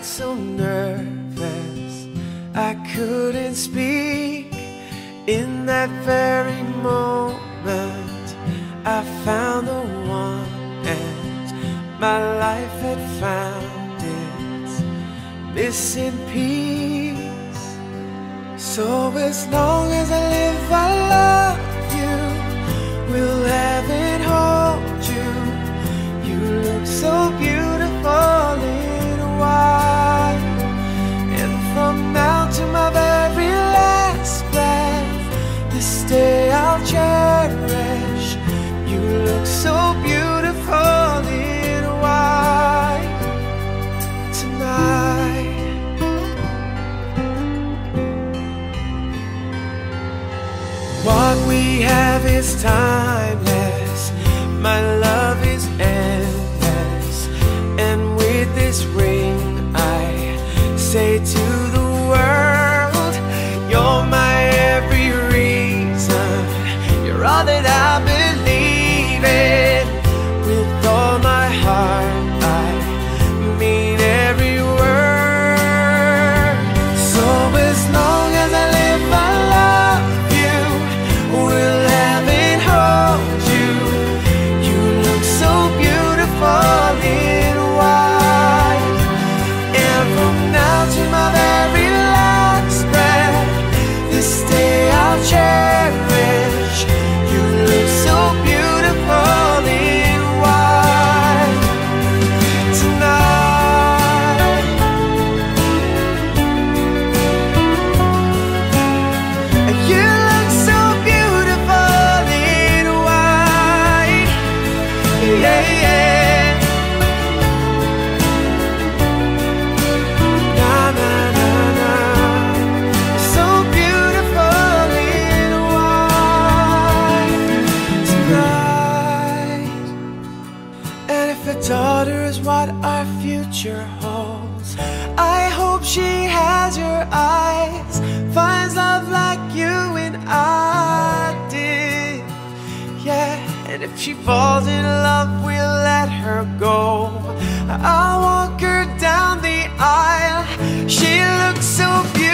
got so nervous I couldn't speak. In that very moment I found the one, and my life had found its missing piece. So as long as I live I love you, will heaven hold you. You look so beautiful in white, and from now to my very last breath, this day I'll cherish. You look so beautiful in white tonight. What we have is timeless, my love is endless, and with this ring I say to the world, you're my every reason, you're all that I believe in. With all my heart I mean every word. So as long as I live I love you, will heaven hold you. You look so beautiful in white, and from now to my very last breath, this day I'll cherish. You look so beautiful in white tonight. You look so beautiful in white, yeah, yeah. Na na na na, so beautiful in white tonight. And if a daughter is what our future holds, I hope she has your eyes, finds love like you and I did, yeah. And if she falls in love, we'll let her go. I'll walk her down the aisle. She looks so beautiful.